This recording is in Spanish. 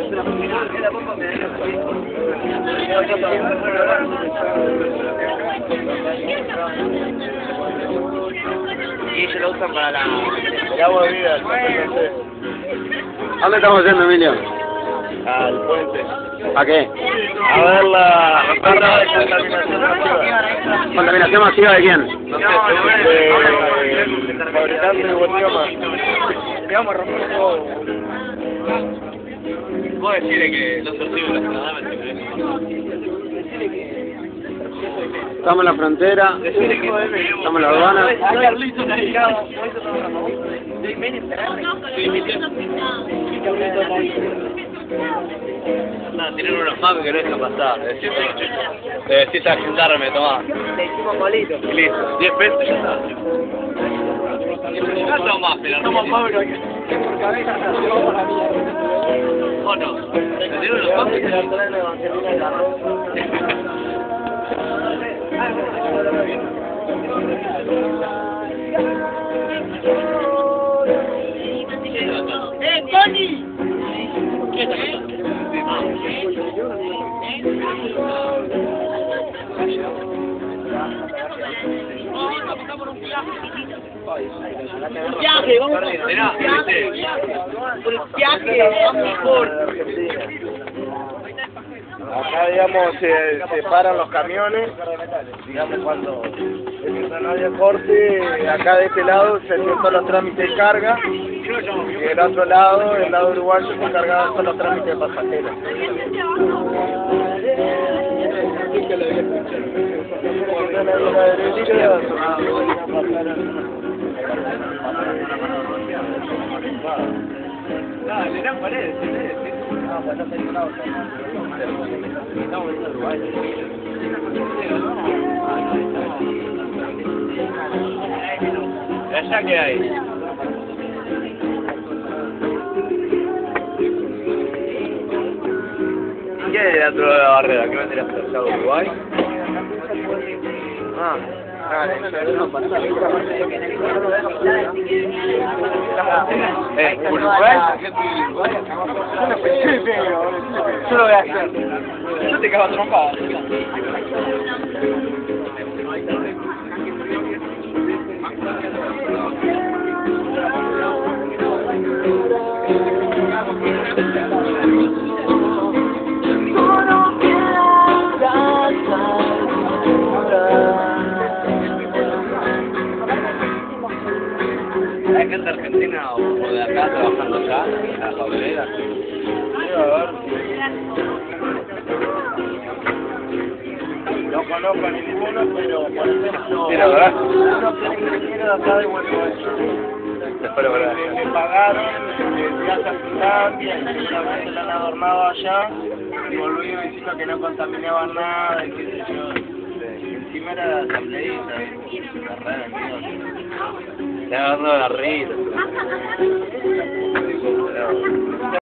Y ellos lo usan para El agua de vida, no sé. ¿A dónde estamos yendo, Emilio? Al puente. ¿A qué? A ver la barra de contaminación masiva. ¿Contaminación masiva de quién? No sé, del fabricante de Botioma. Te vamos a romper todo. Vos decirle que no se recibe la Estamos en la frontera, estamos en la aduana. No, tienen unos mames que no dejan pasar. Le decís a juntarme, tomá. Le hicimos molito. Y listo, 10 pesos y ya está. No somos más, pero somos Pablo. Por cabeza se vamos la mierda. ¿O no? ¿Tienen unos mames? Tony! Viaje, vamos por viaje, mejor. Acá, digamos, se paran los camiones, digamos, cuando no haya corte, acá de este lado se hacen todos los trámites de carga, y del otro lado, el lado uruguayo, se encargaba de todos los trámites de pasajeros. Le dan paredes, No, pues no se dio nada. ¿Allá qué hay? ¿Qué hay dentro de la barrera? ¿Qué vendría a ser allá Uruguay? Ah, ¿Uruguay? Yo lo voy a hacer. Yo te cago a trompada. ¿Hay gente argentina o de acá trabajando allá, en la fabrilera? No conozco a ninguno, pero por ejemplo, Sí, la verdad. uno que es ingeniero de acá de Buenos Aires. Después lo verás. Le pagaron viaje a Finlandia y seguramente la han adornado allá y volvió diciendo que no contaminaban nada y qué sé yo. Encima era asambleísta, la rara mierda. Te agarrando la risa.